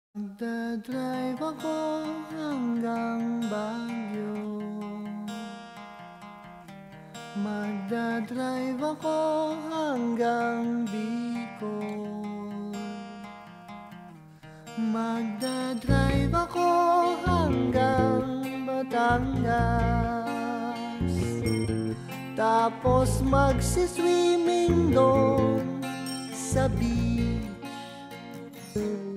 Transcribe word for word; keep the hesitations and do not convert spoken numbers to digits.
Magdadrive ako hanggang Baguio. Magdadrive ako hanggang Bicol. Magdadrive ako hanggang Batangas. Tapos magsiswimming doon sa beach.